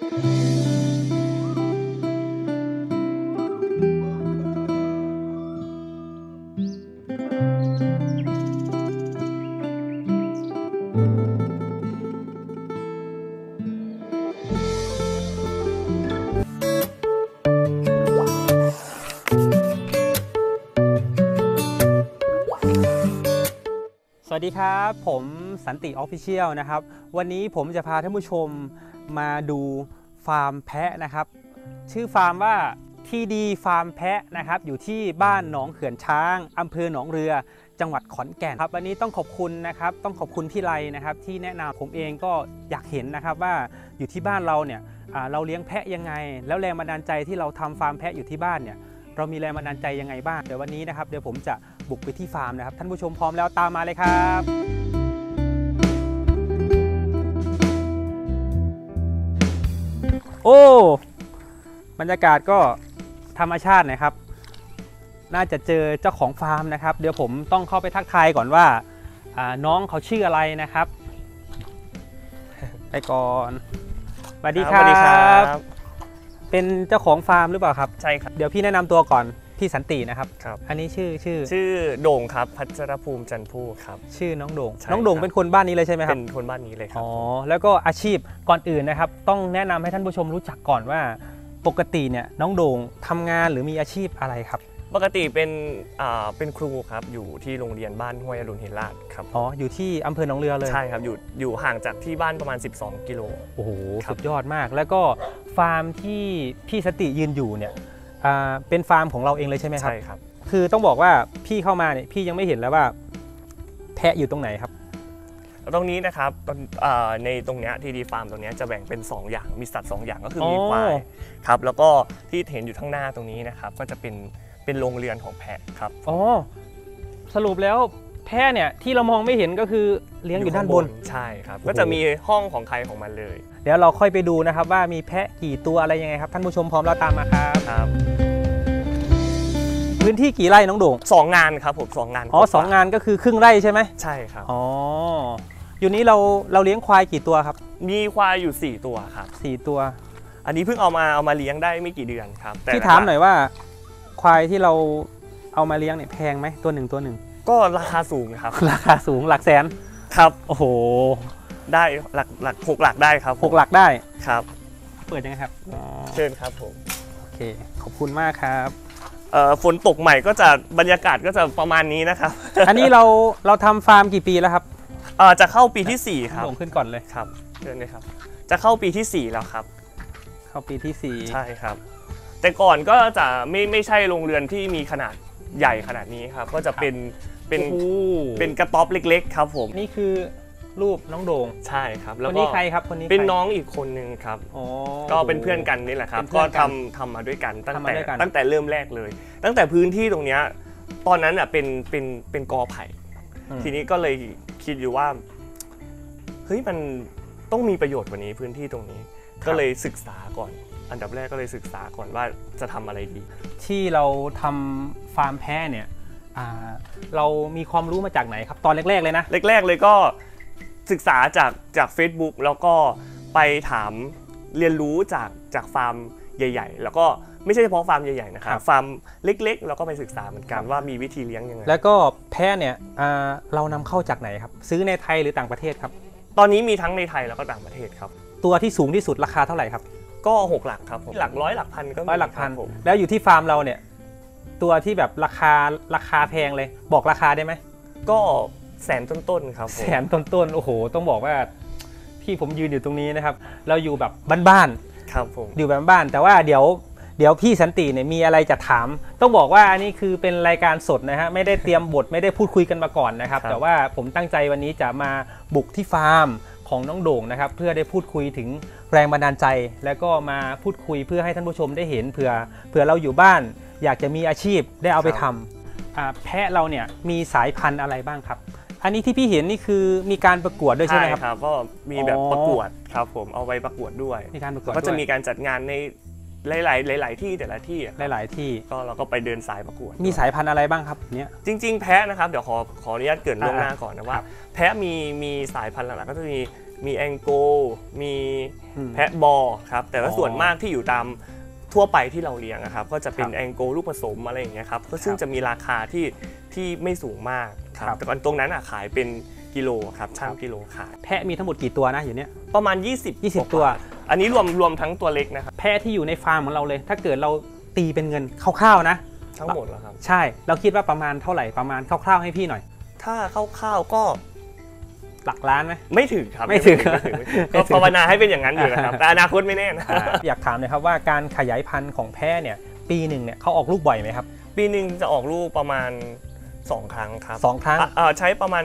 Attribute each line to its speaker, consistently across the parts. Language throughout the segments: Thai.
Speaker 1: สวัสดีครับผมสันติออฟฟิเชียลนะครับวันนี้ผมจะพาท่านผู้ชมมาดูฟาร์มแพะนะครับชื่อฟาร์มว่าที่ดีฟาร์มแพะนะครับอยู่ที่บ้านหนองเขื่อนช้างอำเภอหนองเรือจังหวัดขอนแก่นครับวันนี้ต้องขอบคุณนะครับต้องขอบคุณพี่ไลนะครับที่แนะนำผมเองก็อยากเห็นนะครับว่าอยู่ที่บ้านเราเนี่ยเราเลี้ยงแพะยังไงแล้วแรงบันดาลใจที่เราทำฟาร์มแพะอยู่ที่บ้านเนี่ยเรามีแรงบันดาลใจยังไงบ้างเดี๋ยววันนี้นะครับเดี๋ยวผมจะบุกไปที่ฟาร์มนะครับท่านผู้ชมพร้อมแล้วตามมาเลยครับโอ้บรรยากาศก็ธรรมชาตินะครับน่าจะเจอเจ้าของฟาร์มนะครับเดี๋ยวผมต้องเข้าไปทักทายก่อนว่าน้องเขาชื่ออะไรนะครับไปก่อนสวัสดีครับเป็นเจ้าของฟาร์มหรือเปล่าครับใช่ครับเดี๋ยวพี่แนะนำตัวก่อนพี่สันตินะครับอันนี้ชื่อโด่งครับพัชรภูมิจันทร์ผู้ครับชื่อน้องโด่งเป็นคนบ้านนี้เลยใช่ไหมครับเป็นคนบ้านนี้เลยครับอ๋อแล้วก็อาชีพก่อนอื่นนะครับต้องแนะนำให้ท่านผู้ชมรู้จักก่อนว่าปกติเนี่ยน้องโด่งทำงานหรือมีอาชีพอะไรครับ
Speaker 2: ปกติเป็นครูครับอยู่ที่โรงเรียนบ้านห้วยอรุณเฮราชครับ
Speaker 1: อ๋ออยู่ที่อำเภอหนองเรือเลย
Speaker 2: ใช่ครับอยู่ห่างจากที่บ้านประมาณ12 กิโล
Speaker 1: โอ้โหสุดยอดมากแล้วก็ฟาร์มที่พี่สันติยืนอยู่เนี่ยเป็นฟาร์มของเราเองเลยใช่ไหมครับ
Speaker 2: ใช่ครับ
Speaker 1: คือต้องบอกว่าพี่เข้ามาเนี่ยพี่ยังไม่เห็นแล้วว่าแพะอยู่ตรงไหนครับ
Speaker 2: ตรงนี้นะครับในตรงเนี้ยที่ดีฟาร์มตรงนี้จะแบ่งเป็น2อย่างมีสัตว์2อย่างก็คือมีควายครับแล้วก็ที่เห็นอยู่ข้างหน้าตรงนี้นะครับก็จะเป็นโรงเรือนของแพะครับ
Speaker 1: อ๋อสรุปแล้วแพะเนี่ยที่เรามองไม่เห็นก็คือเลี้ยงอยู่ด้านบน
Speaker 2: ใช่ครับก็จะมีห้องของใครของมันเลย
Speaker 1: เดี๋ยวเราค่อยไปดูนะครับว่ามีแพะกี่ตัวอะไรยังไงครับท่านผู้ชมพร้อมเราตามมาครับพื้นที่กี่ไร่น้องโด่ง
Speaker 2: 2 งานครับผม2 งาน
Speaker 1: อ๋อ2 งานก็คือครึ่งไร่ใช่ไหม
Speaker 2: ใช่ครับ
Speaker 1: อ๋ออยู่นี้เราเลี้ยงควายกี่ตัวครับ
Speaker 2: มีควายอยู่4 ตัวครับ
Speaker 1: 4 ตัว
Speaker 2: อันนี้เพิ่งเอามาเลี้ยงได้ไม่กี่เดือนครับ
Speaker 1: ที่ถามหน่อยว่าควายที่เราเอามาเลี้ยงเนี่ยแพงไหมตัวหนึ่ง
Speaker 2: ก็ราคาสูงครับ
Speaker 1: ราคาสูงหลักแสน
Speaker 2: ครับ
Speaker 1: โอ้โห
Speaker 2: ได้หลัก6 หลักได้ครับ
Speaker 1: 6 หลักได้
Speaker 2: ครับ
Speaker 1: เปิดยังไงครับ
Speaker 2: เชิญครับผม
Speaker 1: โอเคขอบคุณมากครับ
Speaker 2: ฝนตกใหม่ก็จะบรรยากาศก็จะประมาณนี้นะครับ
Speaker 1: อันนี้เราทำฟาร์มกี่ปีแล้วครับ
Speaker 2: จะเข้าปีที่4ครับ
Speaker 1: ลงขึ้นก่อนเลย
Speaker 2: ครับเชิญเลยครับจะเข้าปีที่4แล้วครับ
Speaker 1: เข้าปีที่4
Speaker 2: ใช่ครับแต่ก่อนก็จะไม่ใช่โรงเรือนที่มีขนาดใหญ่ขนาดนี้ครับก็จะเป็นกระต๊อบเล็กๆครับผม
Speaker 1: นี่คือรูปน้องโด่ง
Speaker 2: ใช่ครับ
Speaker 1: แล้วคนนี้ใครครับคนนี้
Speaker 2: เป็นน้องอีกคนนึงครับก็เป็นเพื่อนกันนี่แหละครับก็ทำมาด้วยกันตั้งแต่เริ่มแรกเลยตั้งแต่พื้นที่ตรงนี้ตอนนั้นอ่ะเป็นกอไผ่ทีนี้ก็เลยคิดอยู่ว่าเฮ้ยมันต้องมีประโยชน์กว่านี้พื้นที่ตรงนี้ก็เลยศึกษาก่อนอันดับแรกก็เลยศึกษาก่อนว่าจะทำอะไรดี
Speaker 1: ที่เราทำฟาร์มแพะเนี่ยเรามีความรู้มาจากไหนครับตอนแรกๆเลยนะ
Speaker 2: แรกๆเลยก็ศึกษาจาก Facebook แล้วก็ไปถามเรียนรู้จากฟาร์มใหญ่ๆแล้วก็ไม่ใช่เฉพาะฟาร์มใหญ่ๆนะครับฟาร์มเล็กๆเราก็ไปศึกษาเหมือนกันว่ามีวิธีเลี้ยงยังไง
Speaker 1: แล้วก็แพะเนี่ยเรานำเข้าจากไหนครับซื้อในไทยหรือต่างประเทศครับ
Speaker 2: ตอนนี้มีทั้งในไทยแล้วก็ต่างประเทศครับ
Speaker 1: ตัวที่สูงที่สุดราคาเท่าไหร่ครับ
Speaker 2: ก็6 หลักครับหลักร้อยหลักพันก็
Speaker 1: ร้อยหลักพันแล้วอยู่ที่ฟาร์มเราเนี่ยตัวที่แบบราคาแพงเลยบอกราคาได้ไหม
Speaker 2: ก็แสนต้นๆครับ
Speaker 1: แสนต้นๆโอ้โหต้องบอกว่าพี่ผมยืนอยู่ตรงนี้นะครับเราอยู่แบบบ้าน
Speaker 2: ๆครับผม
Speaker 1: อยู่แบบบ้านแต่ว่าเดี๋ยวพี่สันติเนี่ยมีอะไรจะถามต้องบอกว่าอันนี้คือเป็นรายการสดนะฮะไม่ได้เตรียมบทไม่ได้พูดคุยกันมาก่อนนะครับแต่ว่าผมตั้งใจวันนี้จะมาบุกที่ฟาร์มของน้องโด่งนะครับเพื่อได้พูดคุยถึงแรงบันดาลใจแล้วก็มาพูดคุยเพื่อให้ท่านผู้ชมได้เห็นเผื่อเราอยู่บ้านอยากจะมีอาชีพได้เอาไปทำแพะเราเนี่ยมีสายพันธุ์อะไรบ้างครับอันนี้ที่พี่เห็นนี่คือมีการประกวดด้วยใช่ไหมครับ
Speaker 2: ใช่ครับก็มีแบบประกวดครับผมเอาไว้ประกวดด้วย
Speaker 1: มีการประกวด
Speaker 2: ก็จะมีการจัดงานในหลายที่แต่ละที่
Speaker 1: หลายที่
Speaker 2: ก็เราก็ไปเดินสายประกวด
Speaker 1: มีสายพันธุ์อะไรบ้างครับเนี่ย
Speaker 2: จริงๆแพะนะครับเดี๋ยวขออนุญาตเกริ่นล่วงหน้าก่อนนะว่าแพะมีสายพันธุ์หลักๆก็จะมีมีแองโกมีแพะบอครับแต่ว่าส่วนมากที่อยู่ตามทั่วไปที่เราเลี้ยงนะครับก็จะเป็นแองโกลูกผสมอะไรอย่างเงี้ยครับก็ซึ่งจะมีราคาที่ไม่สูงมากครับแต่ตรงนั้นขายเป็นกิโลครับช่างกิโลขาย
Speaker 1: แพะมีทั้งหมดกี่ตัวนะอยู่เนี้ย
Speaker 2: ประมาณ20
Speaker 1: ตัว
Speaker 2: อันนี้รวมทั้งตัวเล็กนะครับ
Speaker 1: แพะที่อยู่ในฟาร์มของเราเลยถ้าเกิดเราตีเป็นเงินคร่าวๆนะ
Speaker 2: ทั้งหมดแล้วครับ
Speaker 1: ใช่เราคิดว่าประมาณเท่าไหร่ประมาณคร่าวๆให้พี่หน่อย
Speaker 2: ถ้าคร่าวๆก็
Speaker 1: หลักล้านไหม
Speaker 2: ไม่ถึงครับ
Speaker 1: ไม่ถึง
Speaker 2: ก็ภาวนาให้เป็นอย่างนั้นอยู่นะครับแต่อนาคตไม่แน่นะ
Speaker 1: อยากถามเลยครับว่าการขยายพันธุ์ของแพะเนี่ยปีหนึ่งเนี่ยเขาออกลูกบ่อยไหมครับ
Speaker 2: ปีหนึ่งจะออกลูกประมาณ2 ครั้งครับ
Speaker 1: 2 ครั้ง
Speaker 2: ใช้ประมาณ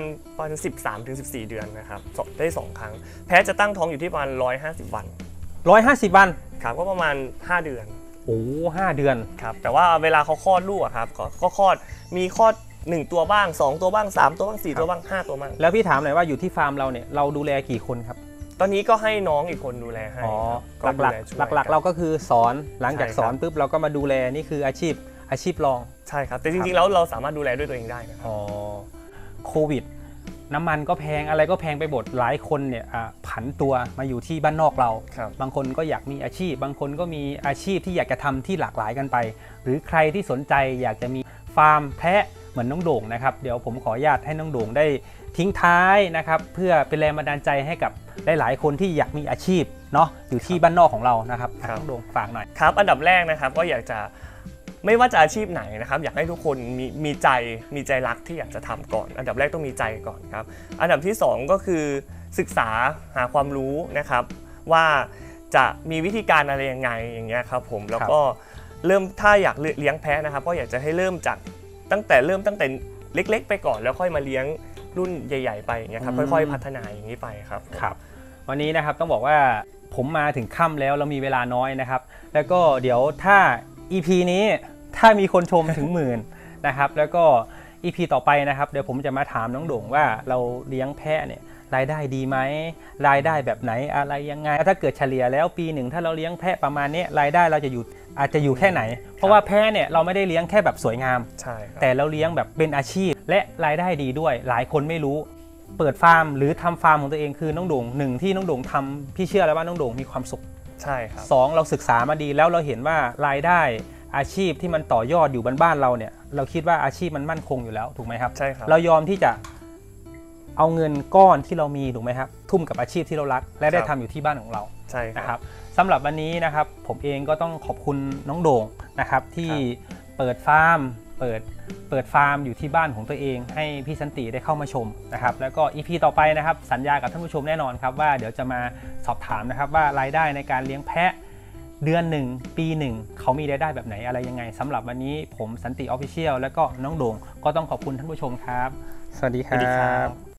Speaker 2: 13-14 เดือนนะครับได้2 ครั้งแพะจะตั้งท้องอยู่ที่ประมาณ150 วัน
Speaker 1: 150 วัน
Speaker 2: ครับก็ประมาณ5 เดือน
Speaker 1: โอ้5 เดือน
Speaker 2: ครับแต่ว่าเวลาเขาคลอดลูกครับก็คลอดมีคลอด1 ตัวบ้าง2 ตัวบ้าง3 ตัวบ้าง4 ตัวบ้าง5 ตัวบ้าง
Speaker 1: แล้วพี่ถามหน่อยว่าอยู่ที่ฟาร์มเราเนี่ยเราดูแลกี่คนครับ
Speaker 2: ตอนนี้ก็ให้น้องอีกคนดูแลให้
Speaker 1: หลักเราก็คือสอนหลังจากสอนปุ๊บเราก็มาดูแลนี่คืออาชีพรอง
Speaker 2: ใช่ครับแต่จริงๆแล้วเราสามารถดูแลด้วยตัวเองได้นะครับ
Speaker 1: โควิดน้ำมันก็แพงอะไรก็แพงไปหมดหลายคนเนี่ยผันตัวมาอยู่ที่บ้านนอกเราบางคนก็อยากมีอาชีพบางคนก็มีอาชีพที่อยากจะทำที่หลากหลายกันไปหรือใครที่สนใจอยากจะมีฟาร์มแพะเหมือนน้องโด่งนะครับเดี๋ยวผมขออนุญาตให้น้องโด่งได้ทิ้งท้ายนะครับเพื่อเป็นแรงบันดาลใจให้กับหลายๆคนที่อยากมีอาชีพเนาะอยู่ที่บ้านนอกของเรานะครับน้องโด่งฝากหน่อย
Speaker 2: ครับอันดับแรกนะครับก็อยากจะไม่ว่าจะอาชีพไหนนะครับอยากให้ทุกคนมีใจรักที่อยากจะทำก่อนอันดับแรกต้องมีใจก่อนครับอันดับที่2ก็คือศึกษาหาความรู้นะครับว่าจะมีวิธีการอะไรยังไงอย่างเงี้ยครับผมแล้วก็เริ่มถ้าอยากเลี้ยงแพะนะครับก็อยากจะให้เริ่มจากตั้งแต่เล็กๆไปก่อนแล้วค่อยมาเลี้ยงรุ่นใหญ่ๆไปอย่างเงี้ยครับค่อยๆพัฒนาอย่างนี้ไปครับ
Speaker 1: วันนี้นะครับต้องบอกว่าผมมาถึงค่ำแล้วเรามีเวลาน้อยนะครับแล้วก็เดี๋ยวถ้า EP นี้ถ้ามีคนชมถึง10,000นะครับแล้วก็ EP ต่อไปนะครับเดี๋ยวผมจะมาถามน้องโด่งว่าเราเลี้ยงแพะเนี่ยรายได้ดีไหมรายได้แบบไหนอะไรยังไงถ้าเกิดเฉลี่ยแล้วปีหนึ่งถ้าเราเลี้ยงแพะประมาณนี้รายได้เราจะอาจจะอยู่แค่ไหนเพราะว่าแพะเนี่ยเราไม่ได้เลี้ยงแค่แบบสวยงาม
Speaker 2: ใช่
Speaker 1: แต่เราเลี้ยงแบบเป็นอาชีพและรายได้ดีด้วยหลายคนไม่รู้เปิดฟาร์มหรือทำฟาร์มของตัวเองคือน้องโด่ง1ที่น้องโด่งทำพี่เชื่อแล้วว่าน้องโด่งมีความสุข
Speaker 2: ใช่ครับ
Speaker 1: 2เราศึกษามาดีแล้วเราเห็นว่ารายได้อาชีพที่มันต่อยอดอยู่บ้านเราเนี่ยเราคิดว่าอาชีพมันมั่นคงอยู่แล้วถูกไหมครับ
Speaker 2: ใช่ครับ
Speaker 1: เรายอมที่จะเอาเงินก้อนที่เรามีถูกไหมครับทุ่มกับอาชีพที่เรารักและได้ทำอยู่ที่บ้านของเรา
Speaker 2: ใช่
Speaker 1: นะครับสำหรับวันนี้นะครับผมเองก็ต้องขอบคุณน้องโด่งนะครับที่เปิดฟาร์มอยู่ที่บ้านของตัวเองให้พี่สันติได้เข้ามาชมนะครับแล้วก็ EP ต่อไปนะครับสัญญากับท่านผู้ชมแน่นอนครับว่าเดี๋ยวจะมาสอบถามนะครับว่ารายได้ในการเลี้ยงแพะเดือนหนึ่งปีหนึ่งเขามีรายได้แบบไหนอะไรยังไงสำหรับวันนี้ผมสันติ Official แล้วก็น้องโด่งก็ต้องขอบคุณท่านผู้ชมครับสวัสดีครับ